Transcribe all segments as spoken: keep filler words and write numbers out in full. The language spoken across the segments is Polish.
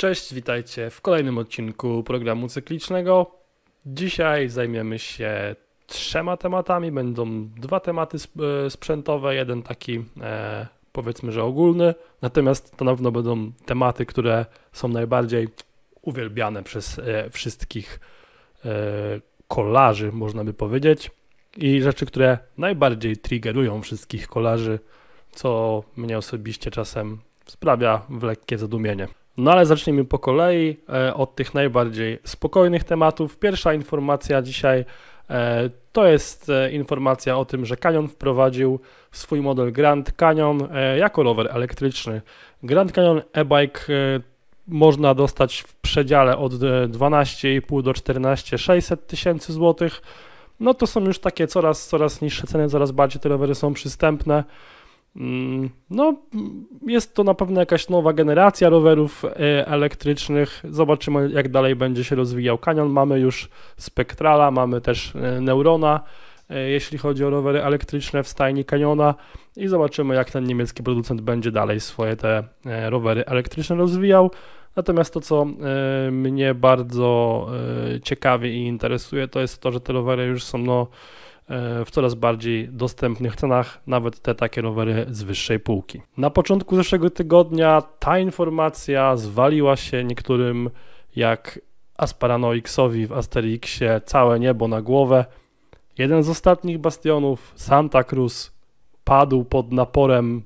Cześć, witajcie w kolejnym odcinku programu cyklicznego. Dzisiaj zajmiemy się trzema tematami. Będą dwa tematy sprzętowe, jeden taki e, powiedzmy, że ogólny, natomiast to na pewno będą tematy, które są najbardziej uwielbiane przez e, wszystkich e, kolarzy, można by powiedzieć, i rzeczy, które najbardziej triggerują wszystkich kolarzy, co mnie osobiście czasem sprawia w lekkie zadumienie. No ale zacznijmy po kolei e, od tych najbardziej spokojnych tematów. Pierwsza informacja dzisiaj e, to jest e, informacja o tym, że Canyon wprowadził swój model Grand Canyon e, jako rower elektryczny. Grand Canyon e-bike e, można dostać w przedziale od dwanaście i pół do czternaście tysięcy sześćset tysięcy złotych. No to są już takie coraz, coraz niższe ceny, coraz bardziej te rowery są przystępne. No, jest to na pewno jakaś nowa generacja rowerów elektrycznych. Zobaczymy, jak dalej będzie się rozwijał Canyon. Mamy już Spectrala, mamy też Neurona, jeśli chodzi o rowery elektryczne w stajni Canyona, i zobaczymy, jak ten niemiecki producent będzie dalej swoje te rowery elektryczne rozwijał. Natomiast to, co mnie bardzo ciekawi i interesuje, to jest to, że te rowery już są no w coraz bardziej dostępnych cenach, nawet te takie rowery z wyższej półki. Na początku zeszłego tygodnia ta informacja zwaliła się niektórym jak Asparanoixowi w Asterixie całe niebo na głowę. Jeden z ostatnich bastionów, Santa Cruz, padł pod naporem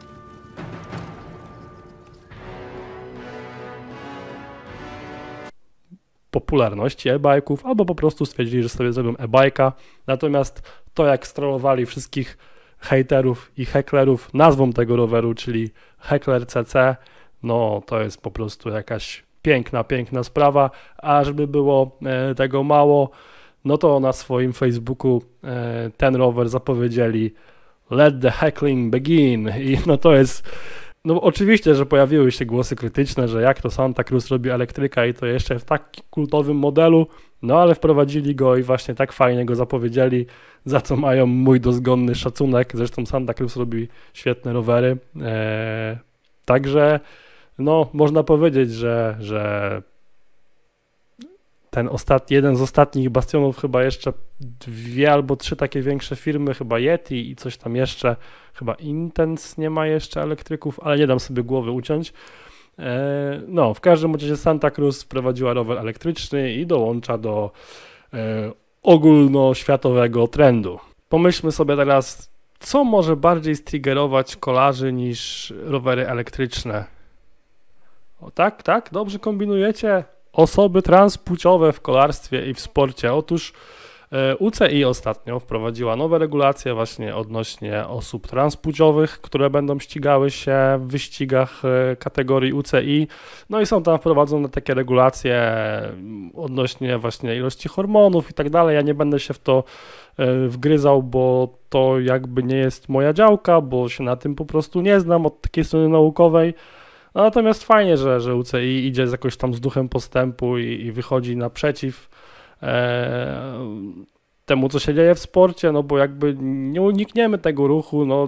popularności e-bike'ów, albo po prostu stwierdzili, że sobie zrobią e-bike'a. Natomiast to, jak strollowali wszystkich hejterów i hecklerów nazwą tego roweru, czyli Heckler C C, no to jest po prostu jakaś piękna, piękna sprawa. A żeby było e, tego mało, no to na swoim Facebooku e, ten rower zapowiedzieli Let the heckling begin. I no to jest... No oczywiście, że pojawiły się głosy krytyczne, że jak to Santa Cruz robi elektryka i to jeszcze w tak kultowym modelu, no ale wprowadzili go i właśnie tak fajnie go zapowiedzieli, za co mają mój dozgonny szacunek. Zresztą Santa Cruz robi świetne rowery, eee, także no można powiedzieć, że, że ten ostatni, jeden z ostatnich bastionów, chyba jeszcze dwie albo trzy takie większe firmy, chyba Yeti i coś tam jeszcze, chyba Intense nie ma jeszcze elektryków, ale nie dam sobie głowy uciąć. E, no, w każdym razie Santa Cruz wprowadziła rower elektryczny i dołącza do e, ogólnoświatowego trendu. Pomyślmy sobie teraz, co może bardziej striggerować kolarzy niż rowery elektryczne? O tak, tak, dobrze kombinujecie? Osoby transpłciowe w kolarstwie i w sporcie. Otóż U C I ostatnio wprowadziła nowe regulacje właśnie odnośnie osób transpłciowych, które będą ścigały się w wyścigach kategorii U C I. No i są tam wprowadzone takie regulacje odnośnie właśnie ilości hormonów i tak dalej. Ja nie będę się w to wgryzał, bo to jakby nie jest moja działka, bo się na tym po prostu nie znam od takiej strony naukowej. No, natomiast fajnie, że, że U C I idzie z jakoś tam z duchem postępu i, i wychodzi naprzeciw e, temu, co się dzieje w sporcie, no bo jakby nie unikniemy tego ruchu, no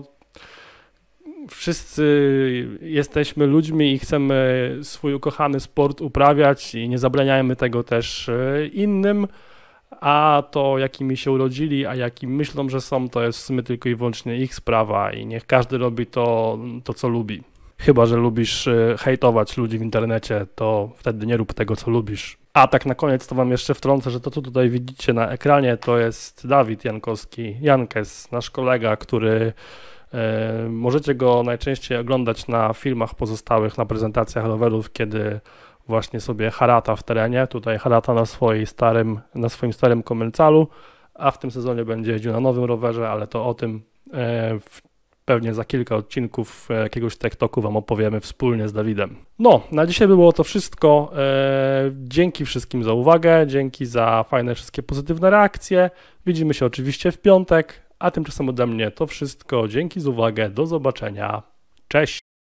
wszyscy jesteśmy ludźmi i chcemy swój ukochany sport uprawiać i nie zabraniajmy tego też innym, a to jakimi się urodzili, a jakim myślą, że są, to jest w sumie tylko i wyłącznie ich sprawa i niech każdy robi to, to co lubi. Chyba że lubisz hejtować ludzi w internecie, to wtedy nie rób tego, co lubisz. A tak na koniec to wam jeszcze wtrącę, że to, co tutaj widzicie na ekranie, to jest Dawid Jankowski, Jankes, nasz kolega, który e, możecie go najczęściej oglądać na filmach pozostałych, na prezentacjach rowerów, kiedy właśnie sobie harata w terenie. Tutaj harata na, swojej starym, na swoim starym komencalu, a w tym sezonie będzie jeździł na nowym rowerze, ale to o tym e, w pewnie za kilka odcinków jakiegoś Tech Talku wam opowiemy wspólnie z Dawidem. No, na dzisiaj było to wszystko. Eee, dzięki wszystkim za uwagę, dzięki za fajne wszystkie pozytywne reakcje. Widzimy się oczywiście w piątek, a tymczasem ode mnie to wszystko. Dzięki za uwagę, do zobaczenia. Cześć!